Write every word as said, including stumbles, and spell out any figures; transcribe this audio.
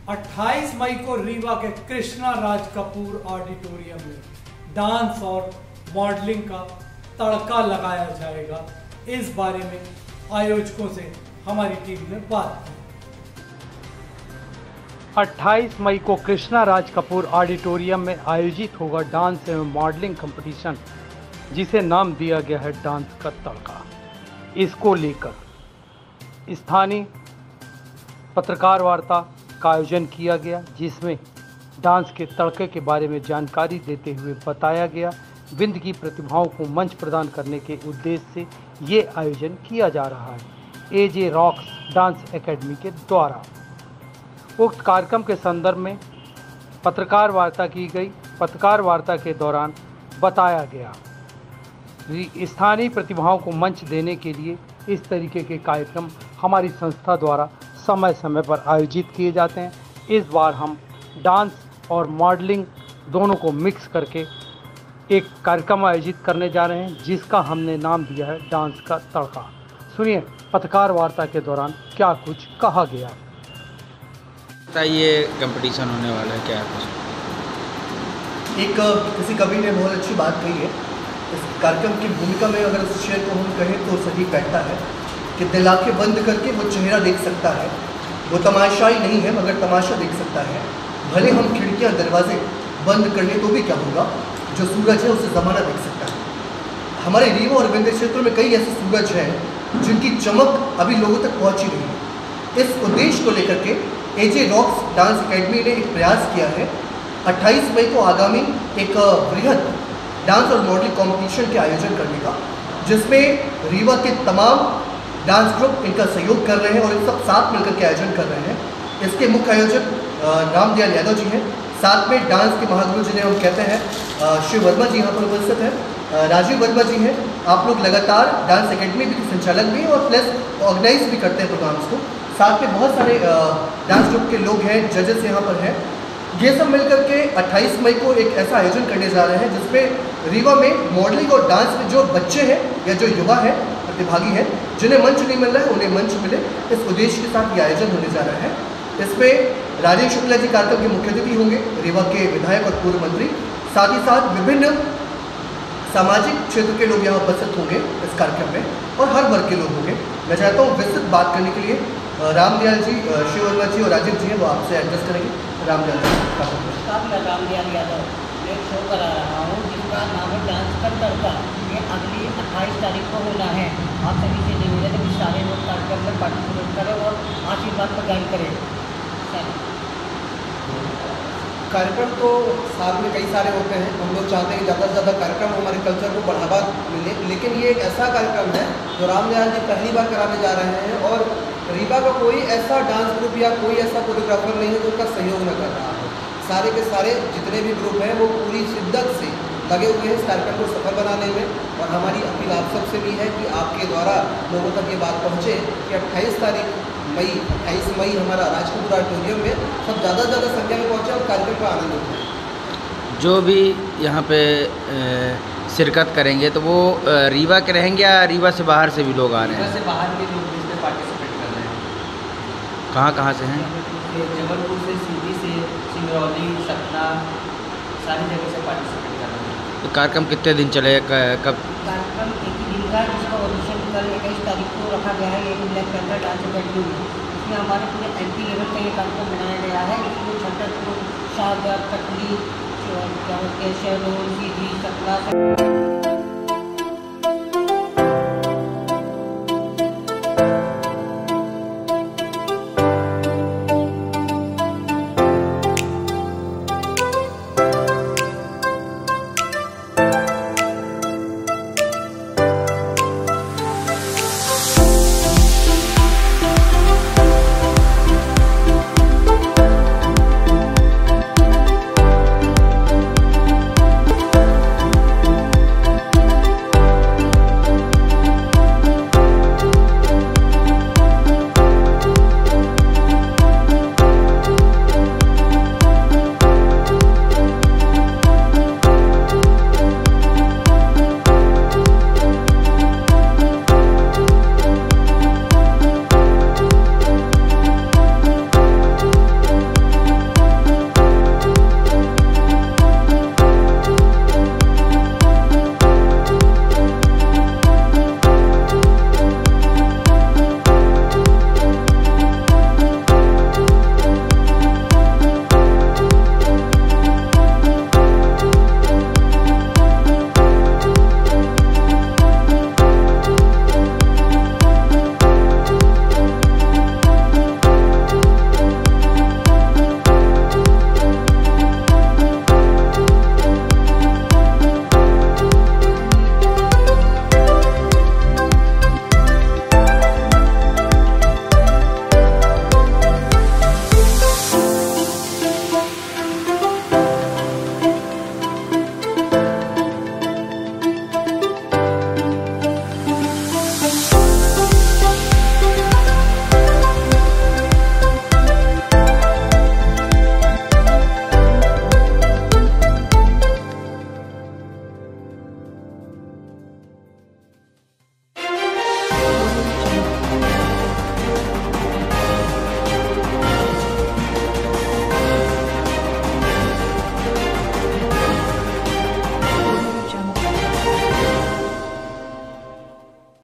अट्ठाईस मई को रीवा के कृष्णा राज कपूर ऑडिटोरियम में डांस और मॉडलिंग का तड़का लगाया जाएगा। इस बारे में आयोजकों से हमारी टीम ने बात की। अट्ठाईस मई को कृष्णा राज कपूर ऑडिटोरियम में आयोजित होगा डांस एवं मॉडलिंग कंपटीशन, जिसे नाम दिया गया है डांस का तड़का। इसको लेकर स्थानीय पत्रकार वार्ता का आयोजन किया गया, जिसमें डांस के तड़के के बारे में जानकारी देते हुए बताया गया। विंध्य की प्रतिभाओं को मंच प्रदान करने के उद्देश्य से ये आयोजन किया जा रहा है एजे रॉक्स डांस एकेडमी के द्वारा। उक्त कार्यक्रम के संदर्भ में पत्रकार वार्ता की गई। पत्रकार वार्ता के दौरान बताया गया स्थानीय प्रतिभाओं को मंच देने के लिए इस तरीके के कार्यक्रम हमारी संस्था द्वारा समय समय पर आयोजित किए जाते हैं। इस बार हम डांस और मॉडलिंग दोनों को मिक्स करके एक कार्यक्रम आयोजित करने जा रहे हैं, जिसका हमने नाम दिया है डांस का तड़का। सुनिए पत्रकार वार्ता के दौरान क्या कुछ कहा गया। ये कंपटीशन होने वाला है, क्या है कुछ? एक किसी कवि ने बहुत अच्छी बात कही है। इस कार्यक्रम की भूमिका में अगर उस शेर को हम कहें तो सही बैठता है कि दिल आंखें बंद करके वो चेहरा देख सकता है। वो तमाशाई नहीं है मगर तमाशा देख सकता है। भले हम खिड़कियां दरवाजे बंद कर लें तो भी क्या होगा, जो सूरज है उसे ज़माना देख सकता है। हमारे रीवा और विंध्य क्षेत्रों में कई ऐसे सूरज हैं जिनकी चमक अभी लोगों तक पहुंची नहीं है। इस उद्देश्य को लेकर के एजे रॉक्स डांस एकेडमी ने एक प्रयास किया है अट्ठाईस मई को आगामी एक बृहद डांस और मॉडलिंग कंपटीशन के आयोजन करने का, जिसमें रीवा के तमाम डांस ग्रुप इनका सहयोग कर रहे हैं और इन सब साथ मिलकर के आयोजन कर रहे हैं। इसके मुख्य आयोजक रामदयाल यादव जी हैं। साथ में डांस के महागुरु जिन्हें हम कहते हैं शिव वर्मा जी यहाँ पर उपस्थित हैं, राजीव वर्मा जी हैं। आप लोग लगातार डांस एकेडमी भी संचालक भी हैं और प्लस ऑर्गेनाइज भी करते हैं प्रोग्राम्स को। साथ में बहुत सारे डांस ग्रुप के लोग हैं, जजेस यहाँ पर हैं। ये सब मिलकर के अट्ठाईस मई को एक ऐसा आयोजन करने जा रहे हैं जिसमें रीवा में मॉडलिंग और डांस में जो बच्चे हैं या जो युवा हैं, प्रतिभागी हैं, जिन्हें मंच नहीं मिल रहा है उन्हें मंच मिले, इस उद्देश्य के साथ ये आयोजन होने जा रहा है। इसमें राजेश शुक्ला जी कार्यक्रम के मुख्य अतिथि होंगे, रीवा के विधायक और पूर्व मंत्री। साथ ही साथ विभिन्न सामाजिक क्षेत्र के लोग यहाँ उपस्थित होंगे इस कार्यक्रम में और हर वर्ग के लोग होंगे। मैं चाहता हूँ विस्तृत बात करने के लिए रामदयाल जी, शिव वर्मा जी और राजीव जी हैं, वो आपसे एड्रेस करेंगे। रामदयाल जी, मैं रामदयाल यादव मैं एक शो करा रहा हूँ जिसका नाम है डांस का तड़का। ये अगली अट्ठाईस तारीख को होना है। आप सभी से निवेदन है कि सारे लोग कार्यक्रम में पार्टिसिपेट करें और आशीर्वाद प्रदान करें। कार्यक्रम तो साल में कई सारे होते हैं। हम लोग चाहते हैं कि ज़्यादा से ज़्यादा कार्यक्रम हमारे कल्चर को बढ़ावा मिले, लेकिन ये एक ऐसा कार्यक्रम है जो रामदयाल जी पहली बार कराने जा रहे हैं और रीवा का कोई ऐसा डांस ग्रुप या कोई ऐसा कोरियोग्राफर नहीं है जो उनका सहयोग न कर रहा है। सारे के सारे जितने भी ग्रुप हैं वो पूरी शिद्दत से लगे हुए हैं इस कार्यक्रम को सफल बनाने में। और हमारी अपील आप सबसे भी है कि आपके द्वारा लोगों तक ये बात पहुँचे कि अट्ठाईस तारीख मई अट्ठाईस मई हमारा राजकपूर ऑडिटोरियम में सब ज़्यादा से ज़्यादा संख्या में पहुँचे और कार्यक्रम का आनंद उठाएं। जो भी यहाँ पे शिरकत करेंगे तो वो रीवा के रहेंगे या रीवा से बाहर से भी लोग आ रहे हैं? रीवा से बाहर के लोग इसमें पार्टिसिपेट कर रहे हैं। कहाँ कहाँ से हैं? जबलपुर से, सीधी से, सिंगरौली, सतना, सारी जगह से पार्टिसिपेट कर रहे हैं। तो कार्यक्रम कितने दिन चलेगा? कब? कार्यक्रम एक ही दिन का, जिसका ऑडिशन कल इक्कीस तारीख को रखा गया है एक ब्लैक पैंथर डांस एकेडमी में। इसमें हमारे पूरे एम पी लेवल का ये कार्यक्रम बनाया गया है। इसमें छतरपुर, शाहगढ़, कटली, क्या बोलते हैं, शहडोल, सीधी, सतना।